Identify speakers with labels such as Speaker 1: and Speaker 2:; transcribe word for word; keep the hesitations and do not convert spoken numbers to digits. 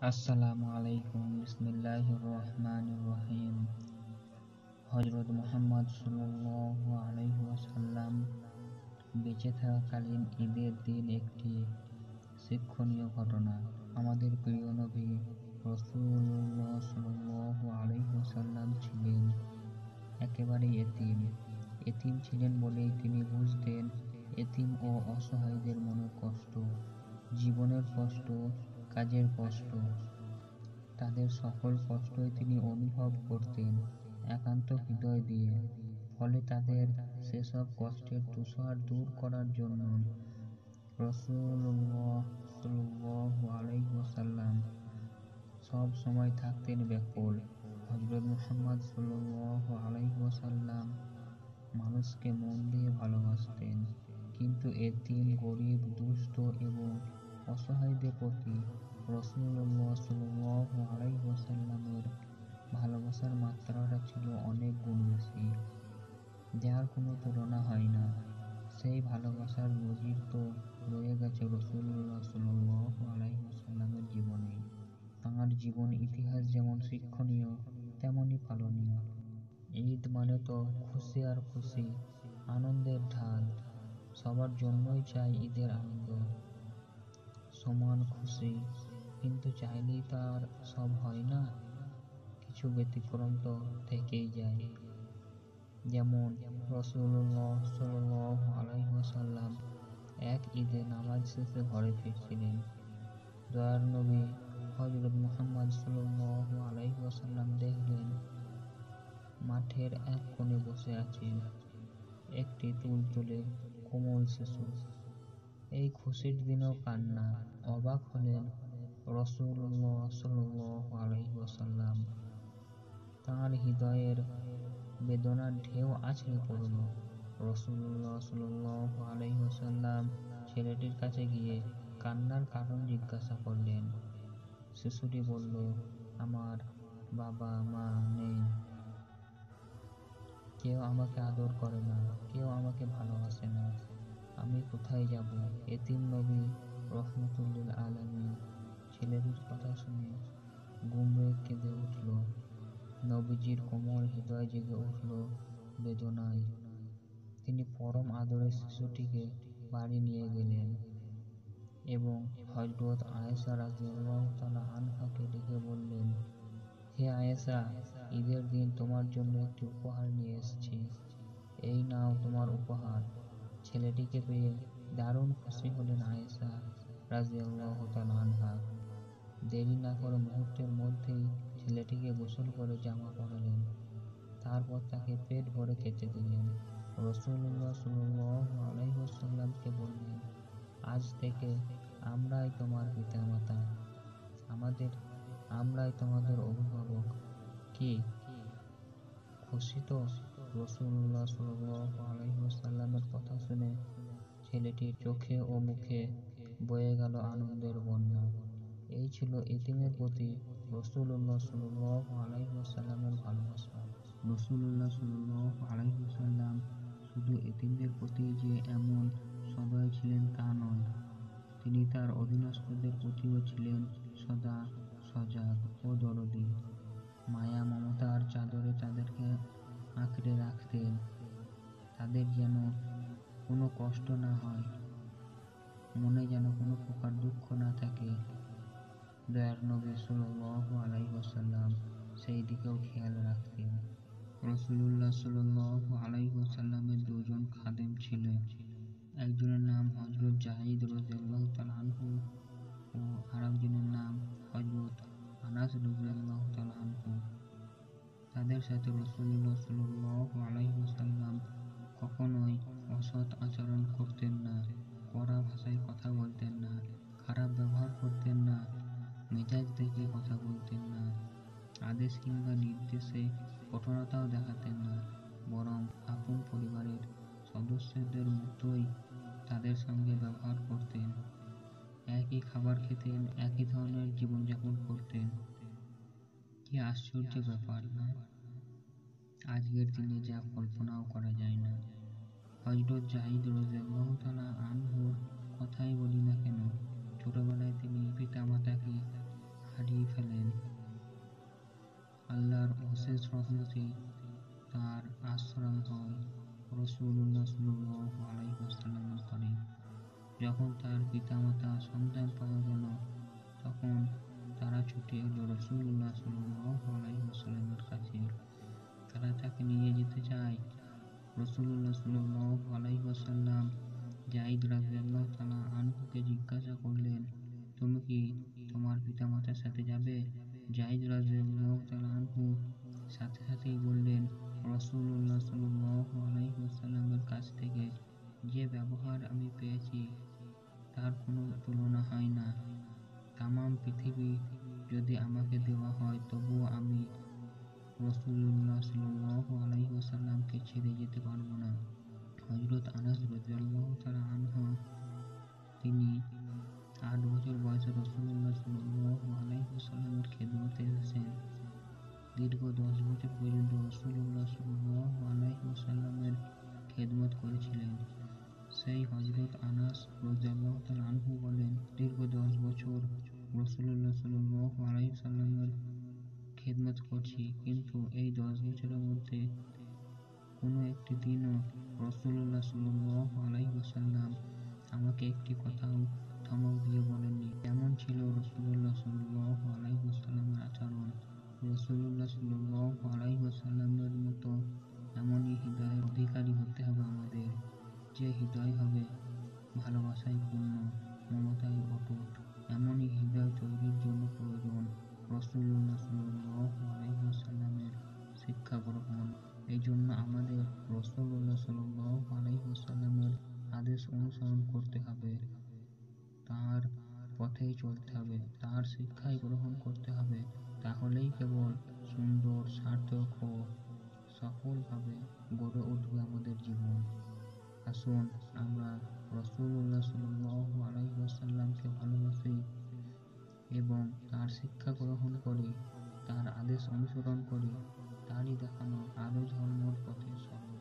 Speaker 1: আসসালামু আলাইকুম। বিসমিল্লাহির রহমানির রহিম। হযরত মুহাম্মদ সাল্লাল্লাহু আলাইহি ওয়াসাল্লাম বেঁচে থাকাকালীন ঈদের দিন একটি শিক্ষণীয় ঘটনা। আমাদের প্রিয় নবী রাসূলুল্লাহ সাল্লাল্লাহু আলাইহি ওয়াসাল্লাম ছিলেন একেবারেই এতিম। এতিম ছিলেন বলেই তিনি বুঝতেন এতিম ও অসহায়দের মনের কষ্ট, জীবনের কষ্ট, কাজের কষ্ট। তাদের সকল কষ্টই তিনি অনুভব করতেন একান্ত হৃদয় দিয়ে। ফলে তাদের সেসব কষ্টের তুষার দূর করার জন্য রাসূলুল্লাহ সাল্লাল্লাহু আলাইহি ওয়াসাল্লাম সব সময় থাকতেন ব্যাকুল। হযরত মুহাম্মদ সাল্লাল্লাহু আলাইহি ওয়াসাল্লাম মানুষকে মন দিয়ে ভালোবাসতেন, কিন্তু এতিম, গরিব, দুস্থ এবং অসহায়দের প্রতি রাসূলুল্লাহ সাল্লাল্লাহু আলাইহি ওয়াসাল্লামের ভালোবাসার মাত্রাটা ছিল অনেক গুণ বেশি, যার কোনো তুলনা হয় না। সেই ভালোবাসার নজির তো রয়ে গেছে রাসূলুল্লাহ সাল্লাল্লাহু আলাইহি ওয়াসাল্লামের জীবনে। তাঁর জীবন ইতিহাস যেমন শিক্ষণীয়, তেমনি পালনীয়। ঈদ মানে তো খুশি আর খুশি, আনন্দের ঢাল। সবার জন্যই চাই ঈদের আনন্দ, সমান খুশি। কিন্তু চাইলেই তো আর সব হয় না, কিছু ব্যতিক্রম তো থেকেই যায়। যেমন রাসূলুল্লাহ সাল্লাল্লাহু আলাইহি ওয়াসাল্লাম এক ঈদে নামাজ শেষে ঘরে ফিরছিলেন। দয়ার নবী হযরত মুহাম্মদ সাল্লাল্লাহু আলাইহি ওয়াসাল্লাম দেখলেন মাঠের এক কোণে বসে আছেন একটি তুলতুলে কোমল শিশু। এই খুশির দিনেও কান্না। অবাক হলেন রাসূলুল্লাহ সাল্লাল্লাহু আলাইহি ওয়াসাল্লাম। তাঁর হৃদয়ের বেদনার ঢেউ আছড়ে পড়ল। রাসূলুল্লাহ সাল্লাল্লাহু আলাইহি ওয়াসাল্লাম ছেলেটির কাছে গিয়ে কান্নার কারণ জিজ্ঞাসা করলেন। শিশুটি বলল, আমার বাবা মা নেই, কেউ আমাকে আদর করে না, কেউ আমাকে ভালোবাসে না, আমি কোথায় যাব? এতিম নবী রহমতুল লিল আলামিন ছেলেটির কথা শুনে গুমরে কেঁদে উঠল। নবীজির কোমল হৃদয় জেগে উঠল বেদনায়। তিনি পরম আদরে শিশুটিকে বাড়ি নিয়ে গেলেন এবং হযরত আয়েশা রাদিয়াল্লাহু তাআলা আনহাকে ডেকে বললেন, হে আয়েশা, ঈদের দিন তোমার জন্য একটি উপহার নিয়ে এসেছি, এই নাও তোমার উপহার। ছেলেটিকে পেয়ে দারুণ খুশি হলেন আয়েশা রাদিয়াল্লাহু তাআলা আনহা। দেরি না করে মুহূর্তের মধ্যেই ছেলেটিকে গোসল করে জামা পরালেন, তারপর তাকে পেট ভরে খেতে দিলেন। রাসূলুল্লাহ সাল্লাল্লাহু আলাইহি ওয়াসাল্লামকে বললেন, আজ থেকে আমরাই তোমার পিতামাতা, আমাদের আমরাই তোমাদের অভিভাবক। কি খুশি তো? রাসূলুল্লাহ সাল্লাল্লাহু আলাইহি ওয়াসাল্লামের কথা শুনে ছেলেটির চোখে ও মুখে বয়ে গেল আনন্দের বন্যা। এই ছিল এতিমের প্রতি রাসূলুল্লাহ সাল্লাল্লাহু আলাইহি ওয়াসাল্লামের ভালোবাসা। রাসূলুল্লাহ সাল্লাল্লাহু আলাইহি ওয়াসাল্লাম শুধু এতিমদের প্রতি যে এমন সদয় ছিলেন তা নয়, তিনি তার অধীনস্থদের প্রতিও ছিলেন সদা সজাগ ও দরদী। মায়া মমতার চাদরে তাদেরকে আঁকড়ে রাখতেন, তাদের যেন কোনো কষ্ট না হয়, মনে যেন কোনো প্রকার দুঃখ না থাকে। দয়ার নবী সাল্লাল্লাহু আলাইহি ওয়াসাল্লাম সেই দিকেও খেয়াল রাখতেন। রাসূলুল্লাহ সাল্লাল্লাহু আলাইহি ওয়াসাল্লামের দুজন খাদেম ছিলেন। একজনের নাম হযরত যাহিদ রাদিয়াল্লাহু তাআলা আনহু ও আরেকজনের নাম হযরত আনাস রাদিয়াল্লাহু তাআলা আনহু। তাদের সাথে রাসূলুল্লাহ সাল্লাল্লাহু আলাইহি ওয়াসাল্লাম কখনোই অসৎ আচরণ করতেন না, কড়া ভাষায় কথা বলতেন না, খারাপ ব্যবহার করতেন না, মেজাজ দেখিয়ে কথা বলতেন না, আদেশ কিংবা নির্দেশে কঠোরতাও দেখাতেন না, বরং আপন পরিবারের সদস্যদের মতোই তাদের সঙ্গে ব্যবহার করতেন। একই খাবার খেতেন, একই ধরনের জীবনযাপন করতেন। কি আশ্চর্য ব্যাপার না? আজকের দিনে যা কল্পনাও করা যায় না। হযরত যাহিদ রাদিয়াল্লাহু তাআলা আনহুর কথাই বলি না কেন, ছোটবেলায় তিনি পিতামাতাকে হারিয়ে রহমতই তার আশ্রয় হয় রাসূলুল্লাহ সাল্লাল্লাহু আলাইহি ওয়াসাল্লামের ঘরে। যখন তার পিতামাতা সন্তান পাওয়া গেল, তখন তারা ছুটে এলো রাসূলুল্লাহ সাল্লাল্লাহু আলাইহি ওয়াসাল্লামের কাছে। তারা তাকে নিয়ে যেতে চায়। রাসূলুল্লাহ সাল্লাল্লাহু আলাইহি ওয়াসাল্লাম যায়েদ রাদিয়াল্লাহু তাআলা আনহুকে জিজ্ঞাসা করলেন, তুমি কি তোমার পিতামাতার সাথে যাবে? যায়েদ রাদিয়াল্লাহু তাআলা আনহু সাথে সাথেই বললেন, রাসূলুল্লাহ সাল্লাল্লাহু আলাইহি ওয়াসাল্লামের কাছ থেকে যে ব্যবহার আমি পেয়েছি তার কোনো তুলনা হয় না। তামাম পৃথিবী যদি আমাকে দেওয়া হয় তবুও আমি রাসূলুল্লাহ সাল্লাল্লাহু আলাইহি ওয়াসাল্লামকে ছেড়ে যেতে পারবো না। হযরত আনাস রাদিয়াল্লাহু তাআলা আনহু তিনি আট বছর বয়সে রাসূলুল্লাহ সাল্লাল্লাহু আলাইহি ওয়াসাল্লামের খেদমতে এসেছেন। দীর্ঘ দশ বছর পর্যন্ত রাসূলুল্লাহ সাল্লাল্লাহু আলাইহি ওয়াসাল্লামের খেদমত করেছিলেন। সেই হযরত আনাস রাদিয়াল্লাহু তাআলা আনহু বলেন, দীর্ঘ দশ বছর রাসূলুল্লাহ সাল্লাল্লাহু আলাইহি ওয়াসাল্লামের খেদমত করছি, কিন্তু এই দশ বছরের মধ্যে কোনো একটি দিনও রাসূলুল্লাহ সাল্লাল্লাহু আলাইহি ওয়াসাল্লাম আমাকে একটি কথাও ধমক দিয়ে বলেননি। এমন ছিল রাসূলুল্লাহ সাল্লাল্লাহু আলাইহি ওয়াসাল্লামের আচরণ। রাসূলুল্লাহ সাল্লাল্লাহু আলাইহি ওয়াসাল্লামের মতো এমনই হৃদয়ের অধিকারী হতে হবে আমাদের, যে হৃদয় হবে ভালোবাসায় পূর্ণ, মমতায় অটুট। এমনই হৃদয় তৈরির জন্য প্রয়োজন রাসূলুল্লাহ সাল্লাল্লাহু আলাইহি ওয়াসাল্লামের শিক্ষা গ্রহণ। এই জন্য আমাদের রাসূলুল্লাহ সাল্লাল্লাহু আলাইহি ওয়াসাল্লামের আদেশ অনুসরণ করতে হবে, তার পথেই চলতে হবে, তার শিক্ষাই গ্রহণ করতে হবে। তাহলেই কেবল সুন্দর, সার্থক ও সফলভাবে গড়ে উঠবে আমাদের জীবন। আসুন আমরা রাসূলুল্লাহ সাল্লাল্লাহু আলাইহি ওয়াসাল্লামকে ভালোবাসি এবং তার শিক্ষা গ্রহণ করি, তার আদেশ অনুসরণ করি, তারই দেখানো আলো ধর্মর পথে চলি।